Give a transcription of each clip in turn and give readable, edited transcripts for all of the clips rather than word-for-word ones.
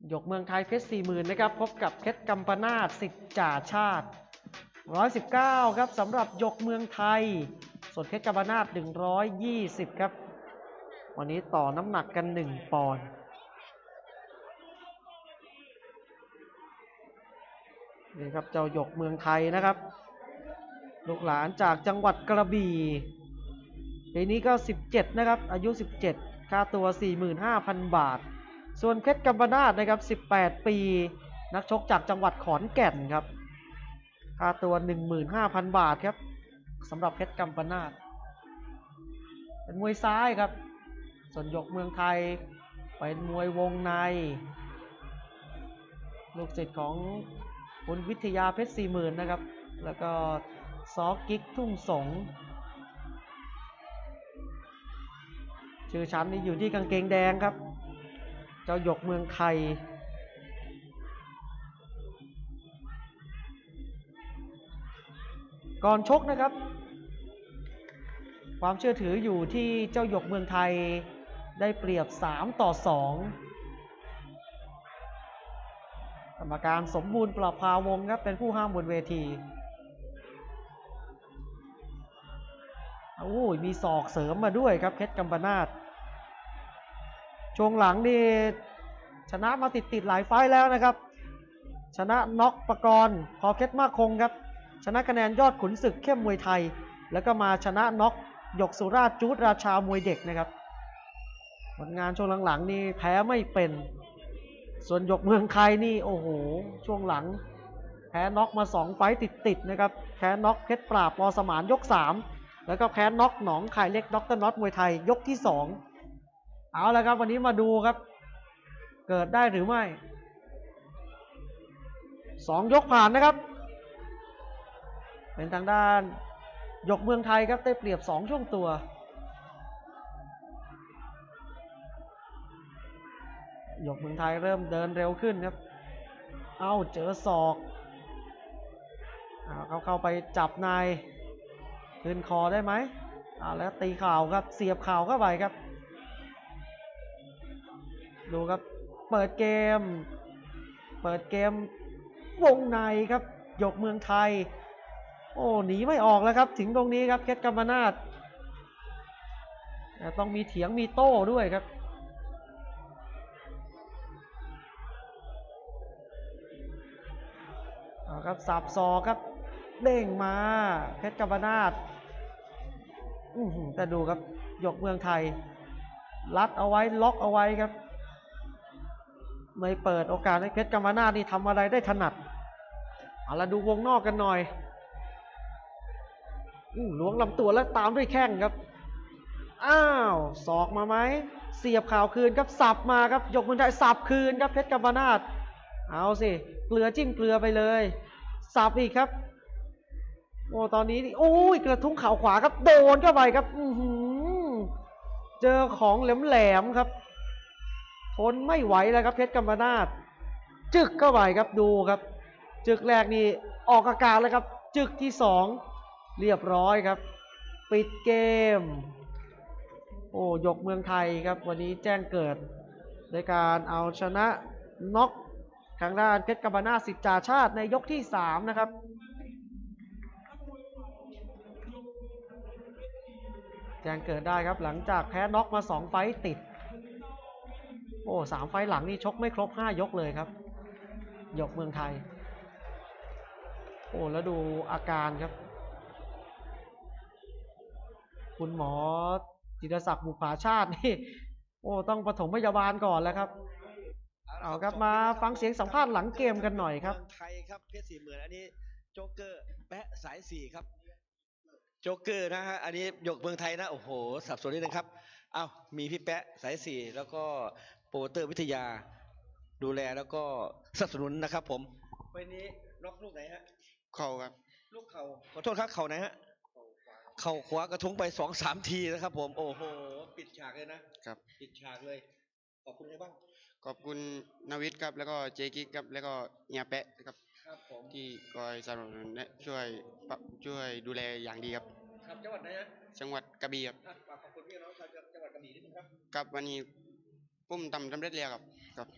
หยกเมืองไทยเพชร40,000นะครับพบกับเพชรกัมปนาทสิทธิ์จ่าชาติ119ครับสำหรับหยกเมืองไทยส่วนเพชรกัมปนาท120ครับวันนี้ต่อน้ำหนักกัน1ปอนด์นี่ครับเจ้าหยกเมืองไทยนะครับลูกหลานจากจังหวัดกระบี่ปีนี้ก็17นะครับอายุ17ค่าตัว 45,000 บาทส่วนเพชรกัมปนาทนะครับ18ปีนักชกจากจังหวัดขอนแก่นครับค่าตัว 15,000 บาทครับสำหรับเพชรกัมปนาทเป็นมวยซ้ายครับส่วนหยกเมืองไทยเป็นมวยวงในลูกศิษย์ของคุณวิทยาเพชร40,000นะครับแล้วก็ซอกิ๊กทุ่งสงชื่อชั้นนี้อยู่ที่กางเกงแดงครับเจ้าหยกเมืองไทยก่อนชกนะครับความเชื่อถืออยู่ที่เจ้าหยกเมืองไทยได้เปรียบ3-2กรรมการสมบูรณ์ประภาวงศ์ครับเป็นผู้ห้ามบนเวทีมีศอกเสริมมาด้วยครับเพชรกัมปนาทช่วงหลังนี่ชนะมาติดหลายไฟล์แล้วนะครับชนะน็อกปกรณ์พอเพชรมากคงครับชนะคะแนนยอดขุนศึกเข้มมวยไทยแล้วก็มาชนะน็อกหยกสุราษฎร์จูดราชามวยเด็กนะครับผลงานช่วงหลังๆนี่แพ้ไม่เป็นส่วนหยกเมืองไทยนี่โอ้โหช่วงหลังแพ้น็อกมา2ไฟต์ติดนะครับแพ้น็อกเพชรปราบปอสมานยก3แล้วก็แพ้น็อกหนองคายเล็กดรน็อตมวยไทยยกที่2เอาละครับวันนี้มาดูครับเกิดได้หรือไม่2ยกผ่านนะครับเป็นทางด้านหยกเมืองไทยครับได้เปรียบ2ช่วงตัวหยกเมืองไทยเริ่มเดินเร็วขึ้นครับเจอศอกเขาเข้าไปจับนายขึ้นคอได้ไหมแล้วตีเข่าครับเสียบเข่าเข้าไปครับดูครับเปิดเกมวงในครับหยกเมืองไทยหนีไม่ออกแล้วครับถึงตรงนี้ครับเพชรกัมปนาทต้องมีเถียงมีโต้ด้วยครับครับสับศอกครับเด้งมาเพชรกัมปนาทแต่ดูครับหยกเมืองไทยรัดเอาไว้ล็อกเอาไว้ครับไม่เปิดโอกาสให้เพชรกัมปนาทนี่ทำอะไรได้ถนัดเราดูวงนอกกันหน่อยล้วงลำตัวแล้วตามด้วยแข้งครับศอกมาไหมเสียบข่าวคืนครับสับมาครับหยกเมืองไทยสับคืนครับเพชรกัมปนาทเอาสิเกลือจิ้มเกลือไปเลยสับอีกครับตอนนี้กระทุ้งเข่าขวาครับโดนเข้าไปครับเจอของแหลมๆครับทนไม่ไหวแล้วครับเพชรกัมปนาทจึกเข้าไปครับดูครับจึกแรกนี่ออกอาการแล้วครับจึกที่2เรียบร้อยครับปิดเกมหยกเมืองไทยครับวันนี้แจ้งเกิดโดยการเอาชนะน็อกทางด้านเพชรกัมปนาทสิทธิ์จ่าชาติในยกที่3นะครับแจ้งเกิดได้ครับหลังจากแพ้น็อกมา2ไฟต์ติด3ไฟต์หลังนี่ชกไม่ครบ5ยกเลยครับหยกเมืองไทยแล้วดูอาการครับคุณหมอจิรศักดิ์บุภาชาตินี่ต้องปฐมพยาบาลก่อนแล้วครับเอาครับมาฟังเสียงสัมภาษณ์หลังเกมกันหน่อยครับไทยครับเพชร40,000อันนี้โจ๊กเกอร์แปะสาย4ครับโจ๊กเกอร์นะฮะอันนี้หยกเมืองไทยนะโอ้โหสับสนนิดนึงครับมีพี่แปะสาย4แล้วก็โปรเตอร์วิทยาดูแลแล้วก็สนับสนุนนะครับผมวันนี้ล็อกลูกไหนฮะเข่าครับลูกเข่าขอโทษครับเข่าไหนฮะเข่าขวากระทุ้งไป 2-3 ทีนะครับผมโอ้โหปิดฉากเลยนะครับปิดฉากเลยขอบคุณใครบ้างขอบคุณนวิทย์ครับแล้วก็เจกิ๊กครับแล้วก็เฮียแปะครับผมที่คอยสนับสนุนและช่วยดูแลอย่างดีครับครับจังหวัดไหนฮะจังหวัดกระบี่ครับขอบคุณพี่น้องชาวจังหวัดกระบี่นิดนึงครับวันนี้ปุ้มทำสำเร็จแล้วครับ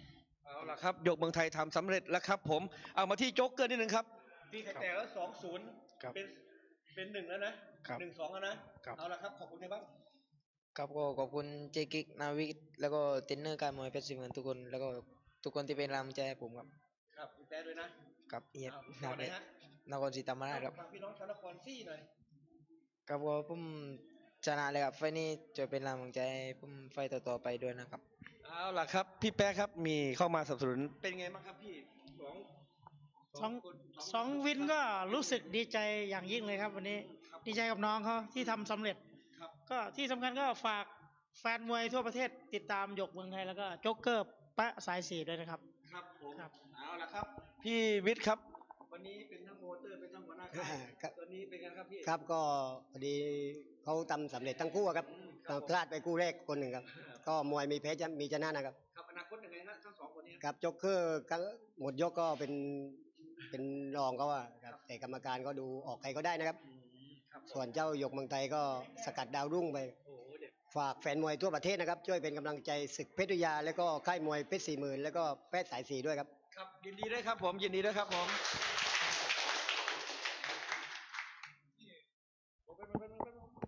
เอาล่ะครับหยกเมืองไทยทำสำเร็จแล้วครับผมเอามาที่โจ๊กเกอร์นิดนึงครับตีไข่แตกแล้ว2-0 ครับเป็น1แล้วนะครับ 1-2แล้วนะครับ เอาล่ะครับขอบคุณใครบ้างครับก็ขอบคุณเจกิกนาวิกแล้วก็เทรนเนอร์การมวยเพชร 400,000ทุกคนแล้วก็ทุกคนที่เป็นกำลังใจให้ผมครับครับคุณแป๊ะด้วยนะครับเอียดเอานาก่อนเพเลยชรฮะนครศรีธรรมราชครับฝากพี่น้องชาวนครซี่หน่อยครับก็ผมชนะเลยครับไฟล์นี้จะเป็นกำลังใจให้ผมไฟล์ต่อๆไปด้วยนะครับเอาล่ะครับพี่แป๊ะครับมีเข้ามาสนับสนุนเป็นไงบ้างครับพี่สองสองวินก็รู้สึกดีใจอย่างยิ่งเลยครับวันนี้ ดีใจกับน้องเขาที่ทำสำเร็จครับก็ที่สำคัญก็ฝากแฟนมวยทั่วประเทศติดตามหยกเมืองไทยแล้วก็โจ๊กเกอร์แปะสายสีด้วยนะครับครับผมครับเอาล่ะครับ พี่วิทย์ครับ วันนี้เป็นทั้งโปรโมเตอร์เป็นทั้งหัวหน้าค่ายครับตัวนี้เป็นไงครับพี่ครับก็พอดีเขาทำสำเร็จทั้งคู่ครับครับพลาดไปคู่แรกคนหนึ่งครับ ก็มวยมีแพ้มีชนะนะครับครับอนาคตยังไงฮะทั้งสองคนนี้ครับโจ๊กเกอร์ก็หมดยกก็เป็นรองเขาว่าครับแต่กรรมการก็ดูออกใครก็ได้นะครับครับส่วนเจ้าหยกเมืองไทยก็สกัดดาวรุ่งไปโอ้โหเด็ดฝากแฟนมวยทั่วประเทศนะครับ ช่วยเป็นกำลังใจศึกเพชรวิทยา แล้วก็ค่ายมวยเพชร 40,000แล้วก็แพทย์สายสีด้วยครับครับยินดีด้วยครับผมยินดีด้วยครับผม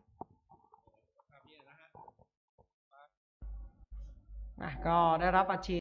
ก็ได้รับอัดฉีด